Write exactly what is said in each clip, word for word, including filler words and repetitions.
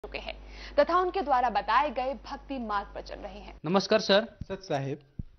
चुके हैं तथा उनके द्वारा बताए गए भक्ति मार्ग पर चल रहे हैं। नमस्कार सर। सच साहेब।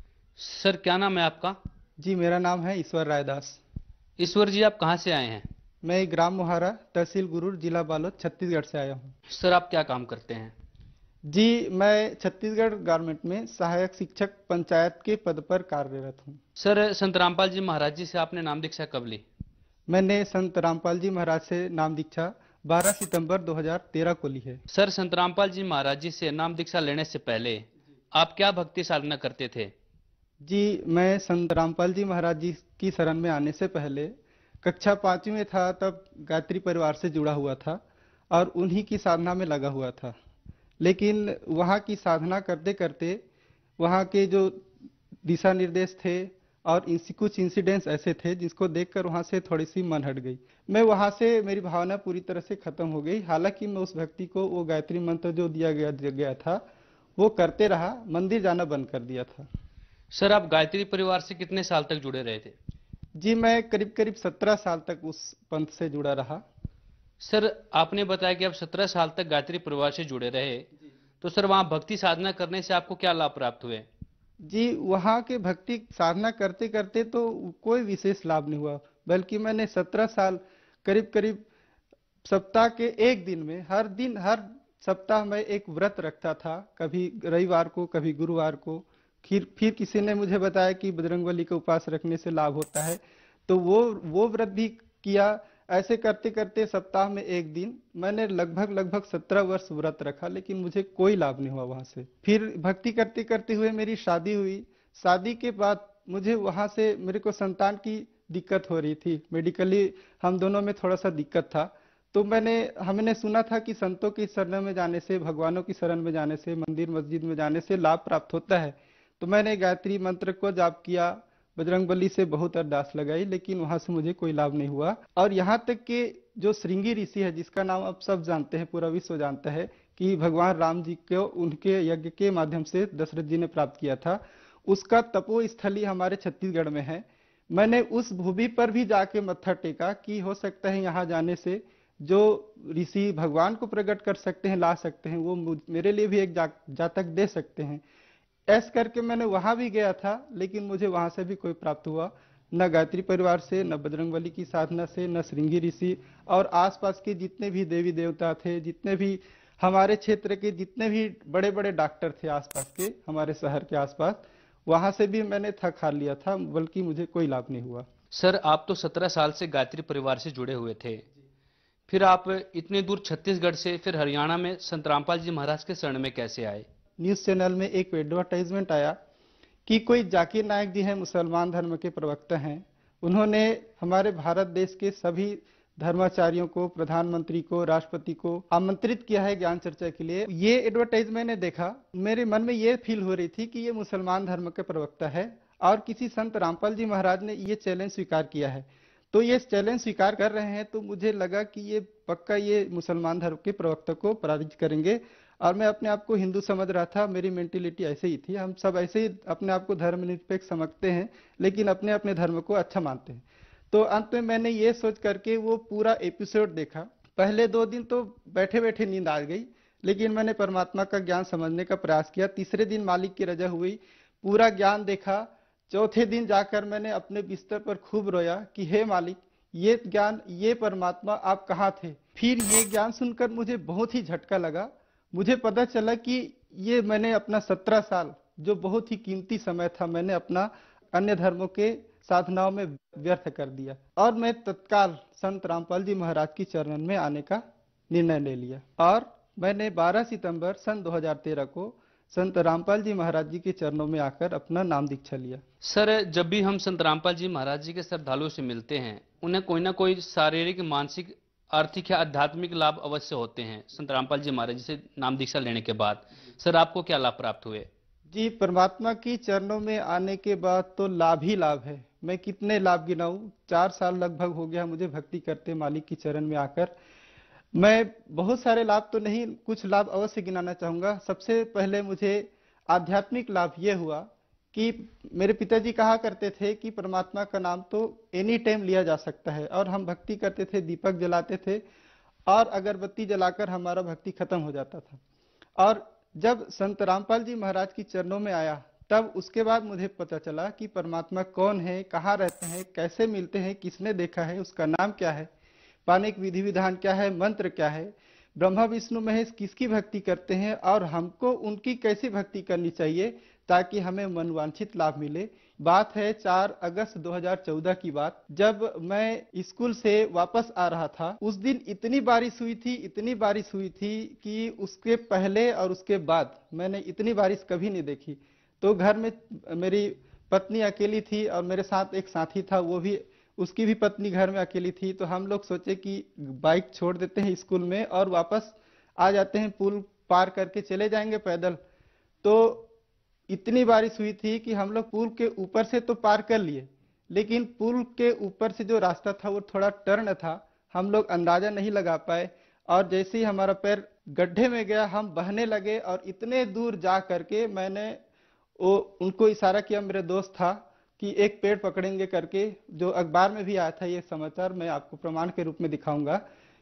सर क्या नाम है आपका? जी मेरा नाम है ईश्वर रायदास। ईश्वर जी, आप कहाँ से आए हैं? मैं ग्राम मोहारा, तहसील गुरूर, जिला बालोद, छत्तीसगढ़ से आया हूँ। सर आप क्या काम करते हैं? जी मैं छत्तीसगढ़ गवर्नमेंट में सहायक शिक्षक पंचायत के पद पर कार्यरत हूँ। सर संत रामपाल जी महाराज जी से आपने नाम दीक्षा कब ली? मैंने संत रामपाल जी महाराज से नाम दीक्षा बारह सितंबर दो हज़ार तेरह को ली है। सर संत रामपाल जी महाराज जी से नाम दीक्षा लेने से पहले आप क्या भक्ति साधना करते थे? जी मैं संत रामपाल जी महाराज जी की शरण में आने से पहले कक्षा पांचवी में था, तब गायत्री परिवार से जुड़ा हुआ था और उन्हीं की साधना में लगा हुआ था। लेकिन वहाँ की साधना करते करते वहाँ के जो दिशा निर्देश थे और कुछ इंसिडेंट्स ऐसे थे जिसको देखकर वहाँ से थोड़ी सी मन हट गई। मैं वहाँ से, मेरी भावना पूरी तरह से खत्म हो गई। हालांकि मैं उस व्यक्ति को वो गायत्री मंत्र जो दिया गया गया था वो करते रहा, मंदिर जाना बंद कर दिया था। सर आप गायत्री परिवार से कितने साल तक जुड़े रहे थे? जी मैं करीब करीब सत्रह साल तक उस पंथ से जुड़ा रहा। सर आपने बताया कि आप सत्रह साल तक गायत्री परिवार से जुड़े रहे, तो सर वहाँ भक्ति साधना करने से आपको क्या लाभ प्राप्त हुए? जी वहाँ के भक्ति साधना करते करते तो कोई विशेष लाभ नहीं हुआ, बल्कि मैंने सत्रह साल करीब करीब सप्ताह के एक दिन में, हर दिन हर सप्ताह में एक व्रत रखता था। कभी रविवार को, कभी गुरुवार को। फिर फिर किसी ने मुझे बताया कि बजरंगबली का उपवास रखने से लाभ होता है, तो वो वो व्रत भी किया। ऐसे करते करते सप्ताह में एक दिन मैंने लगभग लगभग सत्रह वर्ष व्रत रखा, लेकिन मुझे कोई लाभ नहीं हुआ वहां से। फिर भक्ति करते करते हुए मेरी शादी हुई। शादी के बाद मुझे वहां से, मेरे को संतान की दिक्कत हो रही थी, मेडिकली हम दोनों में थोड़ा सा दिक्कत था। तो मैंने हमने सुना था कि संतों की शरण में जाने से, भगवानों की शरण में जाने से, मंदिर मस्जिद में जाने से लाभ प्राप्त होता है। तो मैंने गायत्री मंत्र को जाप किया, बजरंगबली से बहुत अरदास लगाई, लेकिन वहां से मुझे कोई लाभ नहीं हुआ। और यहाँ तक कि जो श्रृंगी ऋषि है, जिसका नाम अब सब जानते हैं, पूरा विश्व जानता है कि भगवान राम जी को उनके यज्ञ के माध्यम से दशरथ जी ने प्राप्त किया था, उसका तपो स्थली हमारे छत्तीसगढ़ में है। मैंने उस भूमि पर भी जाके मत्था टेका कि हो सकता है यहाँ जाने से जो ऋषि भगवान को प्रकट कर सकते हैं, ला सकते हैं, वो मेरे लिए भी एक जा, जातक दे सकते हैं। ऐस करके मैंने वहां भी गया था, लेकिन मुझे वहां से भी कोई प्राप्त हुआ, न गायत्री परिवार से, न बजरंगबली की साधना से, न श्रृंगी ऋषि। और आसपास के जितने भी देवी देवता थे, जितने भी हमारे क्षेत्र के जितने भी बड़े बड़े डॉक्टर थे आसपास के, हमारे शहर के आसपास, वहां से भी मैंने थक हार लिया था, बल्कि मुझे कोई लाभ नहीं हुआ। सर आप तो सत्रह साल से गायत्री परिवार से जुड़े हुए थे, फिर आप इतने दूर छत्तीसगढ़ से फिर हरियाणा में संत रामपाल जी महाराज के शरण में कैसे आए? न्यूज चैनल में एक एडवर्टाइजमेंट आया कि कोई जाकिर नायक जी हैं, मुसलमान धर्म के प्रवक्ता हैं। उन्होंने हमारे भारत देश के सभी धर्माचार्यों को, प्रधानमंत्री को, राष्ट्रपति को आमंत्रित किया है ज्ञान चर्चा के लिए। ये एडवर्टाइज मैंने देखा, मेरे मन में ये फील हो रही थी कि ये मुसलमान धर्म के प्रवक्ता है और किसी संत रामपाल जी महाराज ने ये चैलेंज स्वीकार किया है, तो ये चैलेंज स्वीकार कर रहे हैं। तो मुझे लगा कि ये पक्का ये मुसलमान धर्म के प्रवक्ता को पराजित करेंगे। और मैं अपने आप को हिंदू समझ रहा था, मेरी मेंटेलिटी ऐसे ही थी। हम सब ऐसे ही अपने आप को धर्मनिरपेक्ष समझते हैं, लेकिन अपने अपने धर्म को अच्छा मानते हैं। तो अंत में मैंने ये सोच करके वो पूरा एपिसोड देखा। पहले दो दिन तो बैठे बैठे नींद आ गई, लेकिन मैंने परमात्मा का ज्ञान समझने का प्रयास किया। तीसरे दिन मालिक की रजा हुई, पूरा ज्ञान देखा। चौथे दिन जाकर मैंने अपने बिस्तर पर खूब रोया कि हे मालिक, ये ज्ञान, ये परमात्मा, आप कहाँ थे? फिर ये ज्ञान सुनकर मुझे बहुत ही झटका लगा। मुझे पता चला कि ये मैंने अपना सत्रह साल, जो बहुत ही कीमती समय था, मैंने अपना अन्य धर्मों के साधनाओं में व्यर्थ कर दिया। और मैं तत्काल संत रामपाल जी महाराज की चरण में आने का निर्णय ले लिया और मैंने बारह सितंबर सन दो हज़ार तेरह को संत रामपाल जी महाराज जी के चरणों में आकर अपना नाम दीक्षा लिया। सर जब भी हम संत रामपाल जी महाराज जी के श्रद्धालुओं से मिलते हैं, उन्हें कोई ना कोई शारीरिक, मानसिक, आर्थिक या आध्यात्मिक लाभ अवश्य होते हैं संत रामपाल जी महाराज जी से नाम दीक्षा लेने के बाद। सर आपको क्या लाभ प्राप्त हुए? जी परमात्मा की चरणों में आने के बाद तो लाभ ही लाभ है। मैं कितने लाभ गिनाऊं, चार साल लगभग हो गया मुझे भक्ति करते मालिक की चरण में आकर। मैं बहुत सारे लाभ तो नहीं, कुछ लाभ अवश्य गिनाना चाहूंगा। सबसे पहले मुझे आध्यात्मिक लाभ ये हुआ कि मेरे पिताजी कहा करते थे कि परमात्मा का नाम तो एनी टाइम लिया जा सकता है, और हम भक्ति करते थे, दीपक जलाते थे और अगरबत्ती जलाकर हमारा भक्ति खत्म हो जाता था। और जब संत रामपाल जी महाराज की चरणों में आया, तब उसके बाद मुझे पता चला कि परमात्मा कौन है, कहाँ रहते हैं, कैसे मिलते हैं, किसने देखा है, उसका नाम क्या है, पाने की विधि विधान क्या है, मंत्र क्या है, ब्रह्मा विष्णु महेश किसकी भक्ति करते हैं और हमको उनकी कैसी भक्ति करनी चाहिए ताकि हमें मनवांछित लाभ मिले। बात है चार अगस्त दो हज़ार चौदह की बात, जब मैं स्कूल से वापस आ रहा था। उस दिन इतनी बारिश हुई थी, इतनी बारिश हुई थी कि उसके पहले और उसके बाद मैंने इतनी बारिश कभी नहीं देखी। तो घर में मेरी पत्नी अकेली थी और मेरे साथ एक साथी था, वो भी, उसकी भी पत्नी घर में अकेली थी। तो हम लोग सोचे कि बाइक छोड़ देते हैं स्कूल में और वापस आ जाते हैं, पुल पार करके चले जाएंगे पैदल। तो इतनी बारिश हुई थी कि हम लोग पुल के ऊपर से तो पार कर लिए, लेकिन पुल के ऊपर से जो रास्ता था वो थोड़ा टर्न था, हम लोग अंदाजा नहीं लगा पाए। और जैसे ही हमारा पैर गड्ढे में गया, हम बहने लगे और इतने दूर जा करके मैंने वो उनको इशारा किया, मेरे दोस्त था, कि एक पेड़ पकड़ेंगे करके, जो अखबार में भी आया था ये समाचार, मैं आपको प्रमाण के रूप में दिखाऊंगा।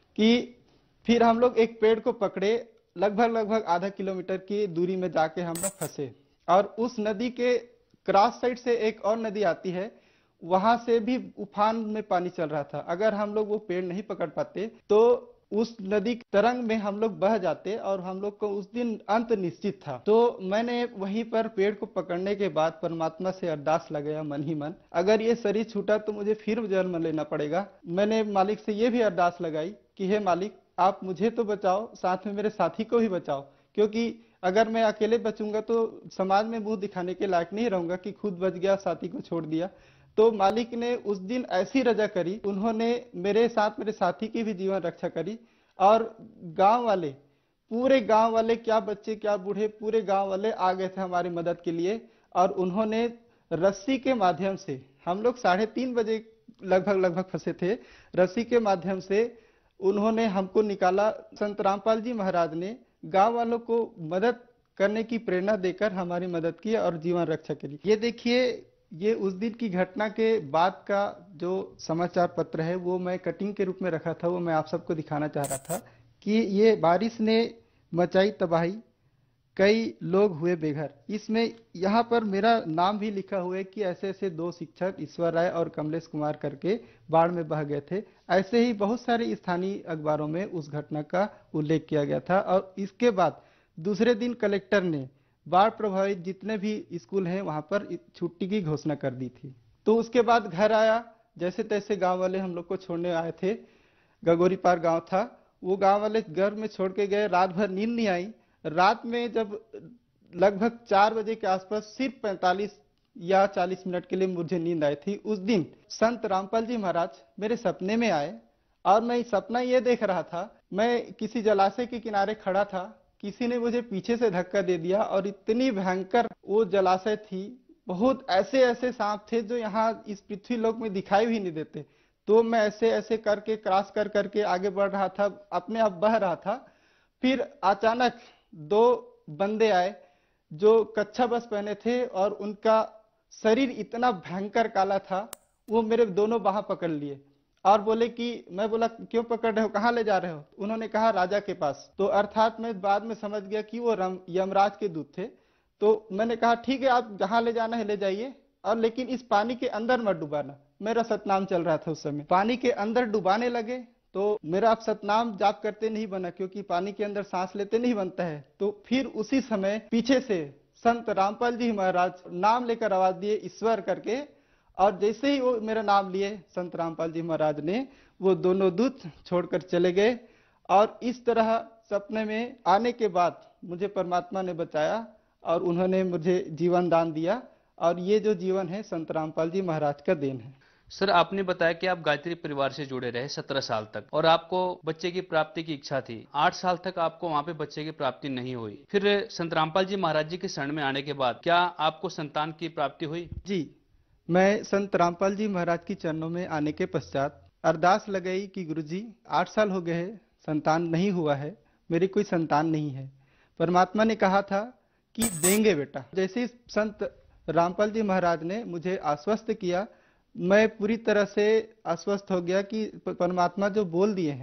कि फिर हम लोग एक पेड़ को पकड़े, लगभग लगभग आधा किलोमीटर की दूरी में जाके हम लोग फंसे। और उस नदी के क्रॉस साइड से एक और नदी आती है, वहां से भी उफान में पानी चल रहा था। अगर हम लोग वो पेड़ नहीं पकड़ पाते तो उस नदी की तरंग में हम लोग बह जाते और हम लोग को उस दिन अंत निश्चित था। तो मैंने वहीं पर पेड़ को पकड़ने के बाद परमात्मा से अरदास लगाया मन ही मन, अगर ये शरीर छूटा तो मुझे फिर जन्म लेना पड़ेगा। मैंने मालिक से ये भी अरदास लगाई कि हे मालिक, आप मुझे तो बचाओ, साथ में मेरे साथी को भी बचाओ, क्योंकि अगर मैं अकेले बचूंगा तो समाज में मुंह दिखाने के लायक नहीं रहूंगा कि खुद बच गया, साथी को छोड़ दिया। तो मालिक ने उस दिन ऐसी रजा करी, उन्होंने मेरे साथ मेरे साथी की भी जीवन रक्षा करी। और गांव वाले, पूरे गांव वाले, क्या बच्चे क्या बूढ़े, पूरे गांव वाले आ गए थे हमारी मदद के लिए। और उन्होंने रस्सी के माध्यम से, हम लोग साढ़े तीन बजे लगभग लगभग फंसे थे, रस्सी के माध्यम से उन्होंने हमको निकाला। संत रामपाल जी महाराज ने गांव वालों को मदद करने की प्रेरणा देकर हमारी मदद की और जीवन रक्षा करी। ये देखिए, ये उस दिन की घटना के बाद का जो समाचार पत्र है वो मैं कटिंग के रूप में रखा था, वो मैं आप सबको दिखाना चाह रहा था कि ये बारिश ने मचाई तबाही, कई लोग हुए बेघर। इसमें यहाँ पर मेरा नाम भी लिखा हुआ है कि ऐसे ऐसे दो शिक्षक ईश्वर राय और कमलेश कुमार करके बाढ़ में बह गए थे। ऐसे ही बहुत सारे स्थानीय अखबारों में उस घटना का उल्लेख किया गया था। और इसके बाद दूसरे दिन कलेक्टर ने बाढ़ प्रभावित जितने भी स्कूल हैं वहां पर छुट्टी की घोषणा कर दी थी। तो उसके बाद घर आया, जैसे तैसे गांव वाले हम लोग को छोड़ने आए थे। गगोरी पार गांव था, वो गांव वाले घर में छोड़ के गए। रात भर नींद नहीं आई। रात में जब लगभग चार बजे के आसपास सिर्फ पैंतालीस या चालीस मिनट के लिए मुझे नींद आई थी। उस दिन संत रामपाल जी महाराज मेरे सपने में आए और मैं सपना ये देख रहा था, मैं किसी जलाशय के किनारे खड़ा था, किसी ने मुझे पीछे से धक्का दे दिया और इतनी भयंकर वो जलाशय थी। बहुत ऐसे ऐसे सांप थे जो यहाँ इस पृथ्वी लोक में दिखाई भी नहीं देते। तो मैं ऐसे ऐसे करके क्रॉस कर करके आगे बढ़ रहा था, अपने आप बह रहा था। फिर अचानक दो बंदे आए जो कच्छा बस पहने थे और उनका शरीर इतना भयंकर काला था, वो मेरे दोनों बाह पकड़ लिए और बोले कि, मैं बोला क्यों पकड़ रहे हो, कहाँ ले जा रहे हो? उन्होंने कहा राजा के पास। तो अर्थात मैं बाद में समझ गया कि वो यमराज के दूत थे। तो मैंने कहा ठीक है, आप जहां ले जाना है ले जाइए, और लेकिन इस पानी के अंदर मत डुबाना। मेरा सतनाम चल रहा था उस समय। पानी के अंदर डुबाने लगे तो मेरा अब सतनाम जाप करते नहीं बना, क्योंकि पानी के अंदर सांस लेते नहीं बनता है। तो फिर उसी समय पीछे से संत रामपाल जी महाराज नाम लेकर आवाज दिए ईश्वर करके, और जैसे ही वो मेरा नाम लिए संत रामपाल जी महाराज ने, वो दोनों दूत छोड़कर चले गए। और इस तरह सपने में आने के बाद मुझे परमात्मा ने बचाया और उन्होंने मुझे जीवन दान दिया। और ये जो जीवन है संत रामपाल जी महाराज का देन है। सर, आपने बताया कि आप गायत्री परिवार से जुड़े रहे सत्रह साल तक और आपको बच्चे की प्राप्ति की इच्छा थी। आठ साल तक आपको वहां पे बच्चे की प्राप्ति नहीं हुई। फिर संत रामपाल जी महाराज जी के शरण में आने के बाद क्या आपको संतान की प्राप्ति हुई? जी, मैं संत रामपाल जी महाराज की चरणों में आने के पश्चात अरदास लगाई कि गुरुजी, आठ साल हो गए हैं, संतान नहीं हुआ है, मेरी कोई संतान नहीं है। परमात्मा ने कहा था कि देंगे बेटा। जैसे ही संत रामपाल जी महाराज ने मुझे आश्वस्त किया, मैं पूरी तरह से आश्वस्त हो गया कि परमात्मा जो बोल दिए हैं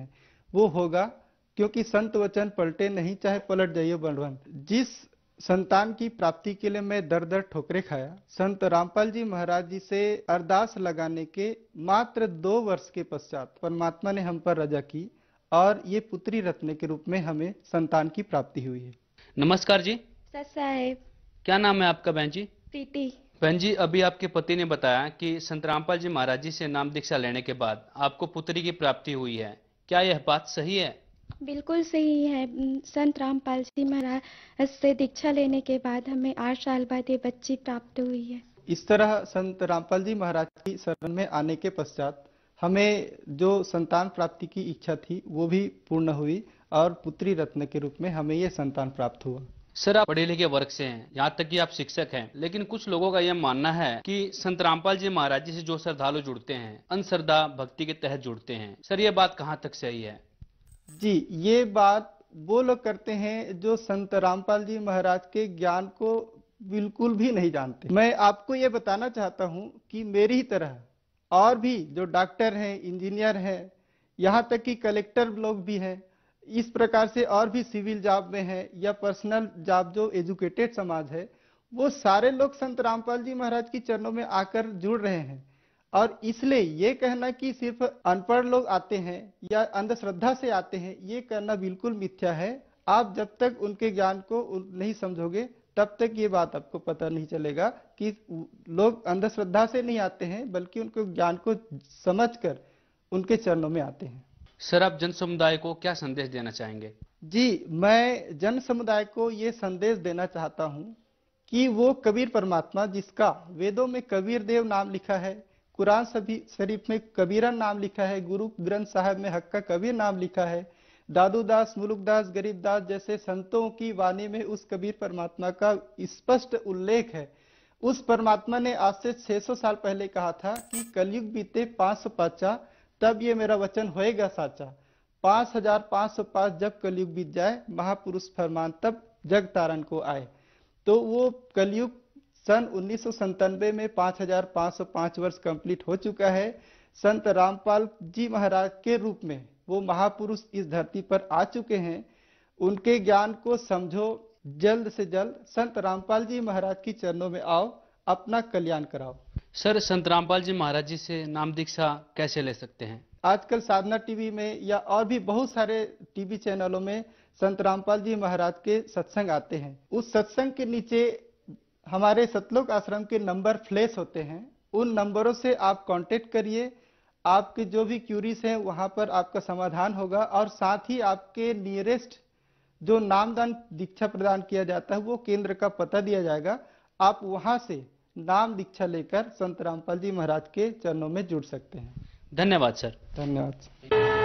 वो होगा, क्योंकि संत वचन पलटे नहीं, चाहे पलट जाइए बलवन। जिस संतान की प्राप्ति के लिए मैं दर दर ठोकरे खाया, संत रामपाल जी महाराज जी से अरदास लगाने के मात्र दो वर्ष के पश्चात परमात्मा ने हम पर रजा की और ये पुत्री रत्न के रूप में हमें संतान की प्राप्ति हुई है। नमस्कार जी। सर साहेब। क्या नाम है आपका बहन जी? प्रीति। बहन जी, अभी आपके पति ने बताया कि संत रामपाल जी महाराज जी से नाम दीक्षा लेने के बाद आपको पुत्री की प्राप्ति हुई है, क्या यह बात सही है? बिल्कुल सही है। संत रामपाल जी महाराज से दीक्षा लेने के बाद हमें आठ साल बाद ये बच्ची प्राप्त हुई है। इस तरह संत रामपाल जी महाराज की शरण में आने के पश्चात हमें जो संतान प्राप्ति की इच्छा थी वो भी पूर्ण हुई और पुत्री रत्न के रूप में हमें ये संतान प्राप्त हुआ। सर, आप पढ़े लिखे वर्ग से हैं, यहाँ तक कि आप शिक्षक हैं, लेकिन कुछ लोगों का यह मानना है कि संत रामपाल जी महाराज जी से जो श्रद्धालु जुड़ते हैं अंधश्रद्धा भक्ति के तहत जुड़ते हैं। सर, यह बात कहाँ तक सही है? जी, ये बात वो लोग करते हैं जो संत रामपाल जी महाराज के ज्ञान को बिल्कुल भी नहीं जानते। मैं आपको ये बताना चाहता हूँ कि मेरी ही तरह और भी जो डॉक्टर हैं, इंजीनियर हैं, यहाँ तक कि कलेक्टर लोग भी हैं, इस प्रकार से और भी सिविल जॉब में हैं या पर्सनल जॉब जो एजुकेटेड समाज है, वो सारे लोग संत रामपाल जी महाराज की चरणों में आकर जुड़ रहे हैं। और इसलिए ये कहना कि सिर्फ अनपढ़ लोग आते हैं या अंधश्रद्धा से आते हैं, ये कहना बिल्कुल मिथ्या है। आप जब तक उनके ज्ञान को नहीं समझोगे तब तक ये बात आपको पता नहीं चलेगा कि लोग अंधश्रद्धा से नहीं आते हैं, बल्कि उनको ज्ञान को समझकर उनके चरणों में आते हैं। सर, आप जन समुदाय को क्या संदेश देना चाहेंगे? जी, मैं जन समुदाय को ये संदेश देना चाहता हूँ कि वो कबीर परमात्मा, जिसका वेदों में कबीर देव नाम लिखा है, कुरान शरीफ में कबीरा नाम लिखा है, गुरु ग्रंथ साहब में हक्का कबीर नाम लिखा है, दादू दास, मुलुक दास, गरीब दास जैसे संतों की वाणी में उस कबीर परमात्मा का स्पष्ट उल्लेख है। उस परमात्मा ने आज से छह सौ साल पहले कहा था कि कलयुग बीते पांच सौ पाचा, तब ये मेरा वचन होएगा साचा। पांच हजार पांच सौ पांच जब कलयुग बीत जाए, महापुरुष फरमान तब जग तारण को आए। तो वो कलयुग सन उन्नीस सौ संतानवे में पांच हजार पांच सौ पांच वर्ष कंप्लीट हो चुका है। संत रामपाल जी महाराज के रूप में वो महापुरुष इस धरती पर आ चुके हैं। उनके ज्ञान को समझो, जल्द से जल्द संत रामपाल जी महाराज की चरणों में आओ, अपना कल्याण कराओ। सर, संत रामपाल जी महाराज जी से नाम दीक्षा कैसे ले सकते हैं? आजकल साधना टीवी में या और भी बहुत सारे टीवी चैनलों में संत रामपाल जी महाराज के सत्संग आते हैं। उस सत्संग के नीचे हमारे सतलोक आश्रम के नंबर फ्लैश होते हैं। उन नंबरों से आप कांटेक्ट करिए, आपके जो भी क्यूरीज हैं वहां पर आपका समाधान होगा। और साथ ही आपके नियरेस्ट जो नामदान दीक्षा प्रदान किया जाता है वो केंद्र का पता दिया जाएगा। आप वहां से नाम दीक्षा लेकर संत रामपाल जी महाराज के चरणों में जुड़ सकते हैं। धन्यवाद सर। धन्यवाद।